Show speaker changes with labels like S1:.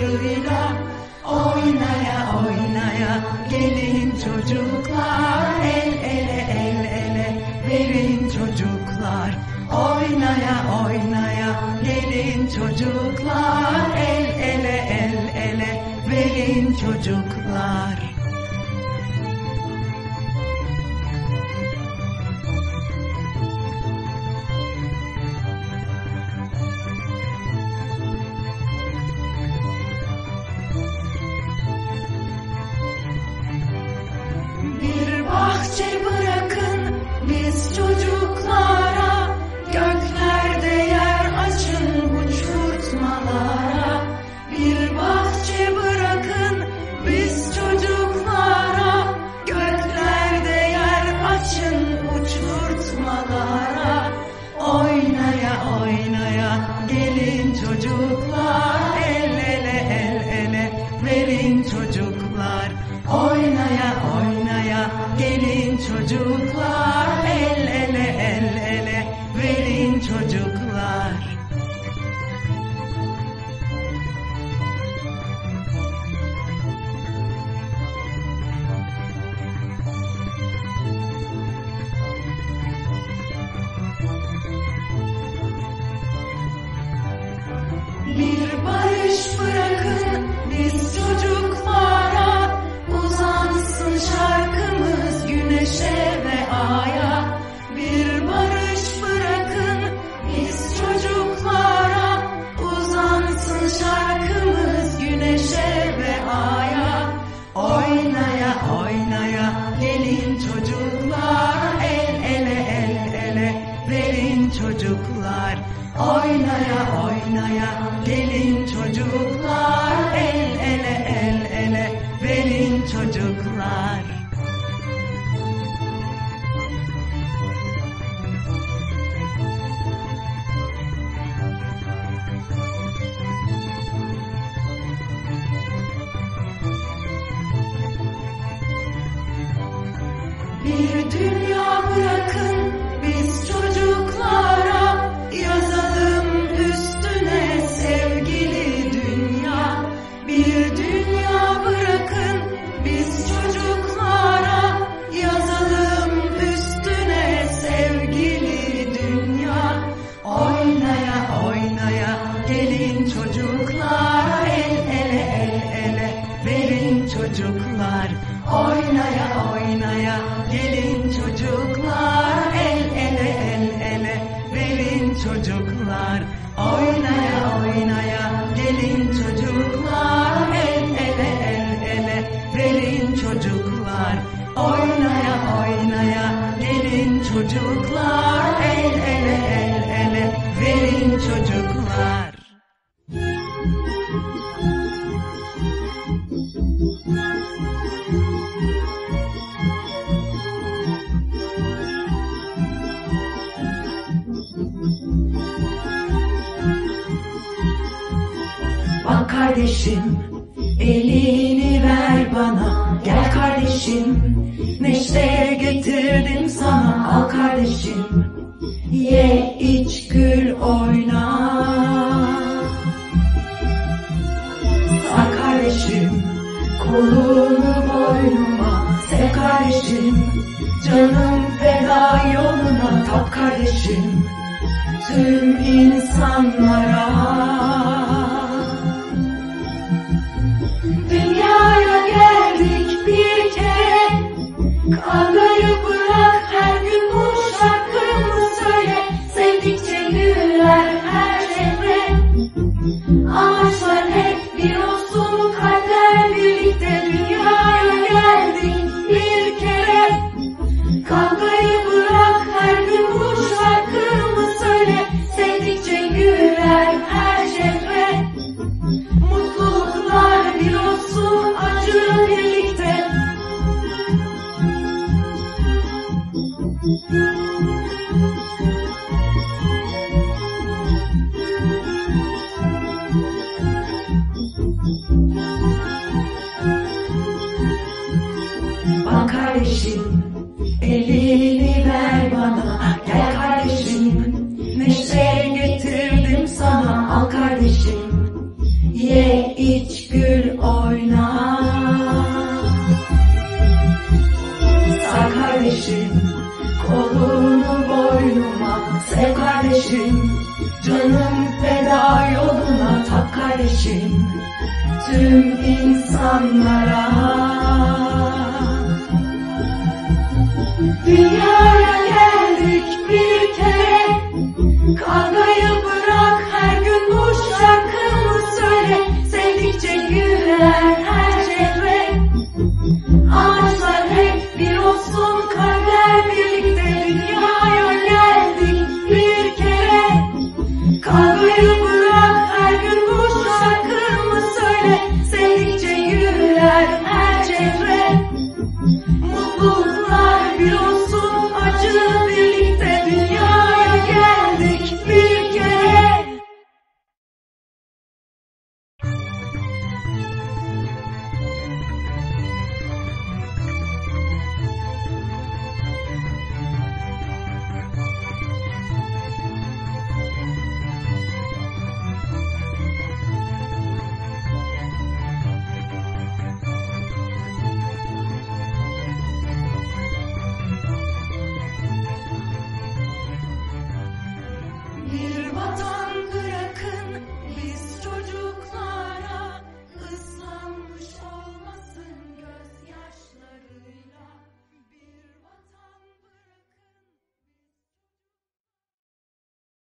S1: ışığıyla oynaya oynaya gelin çocuklar, el ele el ele verin çocuklar. Oynaya oynaya gelin çocuklar, el ele el ele verin çocuklar. Bir bahçe bırakın biz çocuklara, göklerde yer açın uçurtmalara. Bir bahçe bırakın biz çocuklara, göklerde yer açın uçurtmalara. Oynaya oynaya gelin çocuklar, el ele el ele verin çocuklar. Oynaya oynaya gelin çocuklar, el ele el ele verin çocuklar. Bir barış bırakın biz çocuklara, uzansın şarkımız güneşe ve aya. Bir barış bırakın biz çocuklara, uzansın şarkımız güneşe ve aya. Oynaya oynaya gelin çocuklar, el ele el ele verin çocuklar. Oynaya oynaya gelin çocuklar, el ele el ele verin çocuklar. Bir dünya bırakın biz çocuklara, yazalım üstüne sevgili dünya. Bir dünya bırakın biz çocuklara, yazalım üstüne sevgili dünya. Oynaya oynaya gelin çocuklar, el ele el ele verin çocuklar. Oynaya oynaya gelin çocuklar, el ele el ele verin çocuklar. Oynaya oynaya gelin çocuklar, el ele el ele verin çocuklar. Oynaya oynaya gelin çocuklar, el ele el ele verin çocuklar. Bak kardeşim, elini ver bana, gel kardeşim, neşe getirdim sana, al kardeşim, ye iç gül oyna. Sar kardeşim, kolunu boynuma, sev kardeşim, canım feda yoluna, tap kardeşim, tüm insanlara. Dünyaya geldik bir kere, kavgayı bırak, her gün bu şarkımı söyle. Sevdikçe güler her çevre, amaçlar hep bir olsun, kalpler birlikte. Dünyaya geldik bir kere, kavgayı bırak, her gün bu şarkımı söyle. Sevdikçe güler her çevre, Ye iç gül oyna. Sar kardeşim kolunu boynuma, sev kardeşim canım feda yoluna, tak kardeşim tüm insanlara. Dünyaya geldik bir kere, kavgayı bırak.